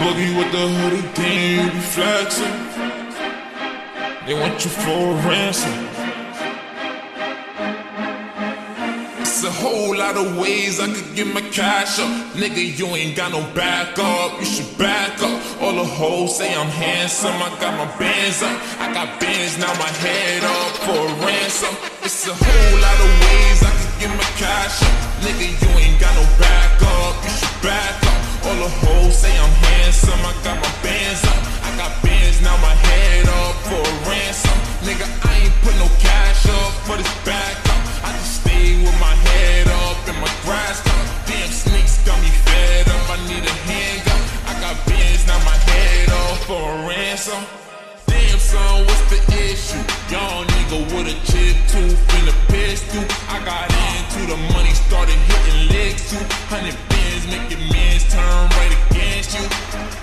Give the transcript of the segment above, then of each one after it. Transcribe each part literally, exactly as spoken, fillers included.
Boogie with the hoodie, damn, you be flexing. They want you for a ransom. It's a whole lot of ways I could get my cash up. Nigga, you ain't got no backup, you should back up. All the hoes say I'm handsome, I got my bands up. I got bands, now my head up for a ransom. It's a whole lot of ways I could get my cash up. Nigga, you ain't got no backup, you should back up. All the hoes say I'm handsome, I got my bands up. I got bands, now my head up for a ransom. Nigga, I ain't put no cash up for this back up. I just stay with my head up and my grass cut. Damn snakes got me fed up, I need a handgun. I got bands, now my head up for a ransom. Damn son, what's the issue? Young nigga with a chip tooth and a pistol. I got into the money, started hitting legs too. Hundred bands making men's turn right against you.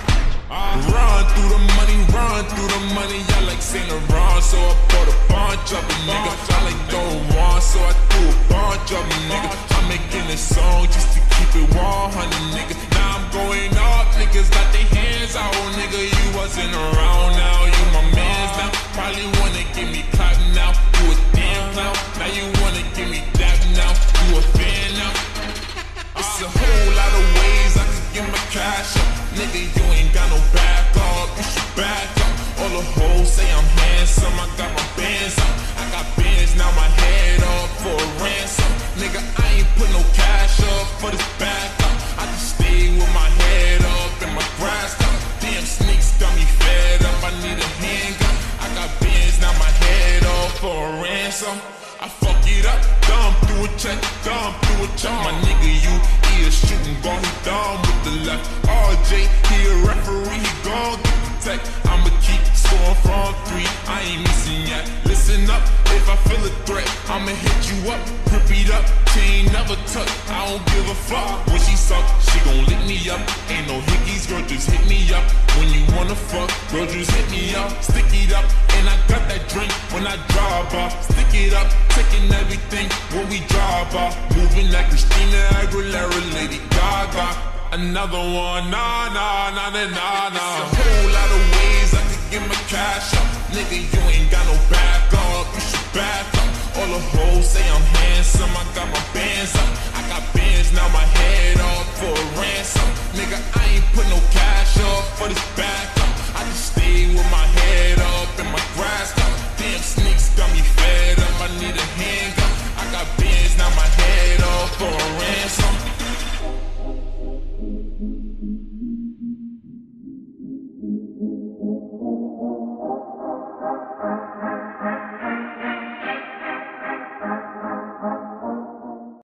I run through the money, run through the money. I like Saint Laurent, so I bought a bunch of them, nigga. I like Don Juan, so I threw a bunch of them, nigga. I'm making a song just to keep it one hundred, nigga. Now I'm going up, niggas got their hands out, nigga. You wasn't around now, you my mans now. Probably wanna give me clap now, you a damn clown. Now you wanna give me dap now, you a fan now. It's a whole lot of ways I could get my cash up. Nigga, you ain't got no backup, you should back up. All the hoes say I'm handsome, I got my bands up. I got bands, now my head up for a ransom. Nigga, I ain't put no cash up for this back up. I just stay with my head up and my grass cut. Damn snakes got me fed up, I need a handgun. I got bands, now my head up for a ransom. I fuck it up, dumb through a check, dumb through a check. My nigga, you, he a shooting guard, he dumb with the left. R J, he a referee, he gon' get the tech. I'ma keep scoring from three, I ain't missing yet. Listen up, if I feel a threat, I'ma hit you up, grip it up, chain never touch. I don't give a fuck, when she suck, she gon' lick me up. Ain't no hickeys, girl, just hit me up. When you wanna fuck, girl, just hit me up. Stick it up, and I got that drink when I drive off. Stick it up, taking everything when we drive off. Moving like Christina Aguilera, Lady Gaga. Another one, nah, nah, nah, nah, nah, nah. It's a whole lot of ways I could get my cash up. Nigga, you ain't got no backup, you should back up. All the hoes say I'm handsome, I got my bands up. I got bands, now my head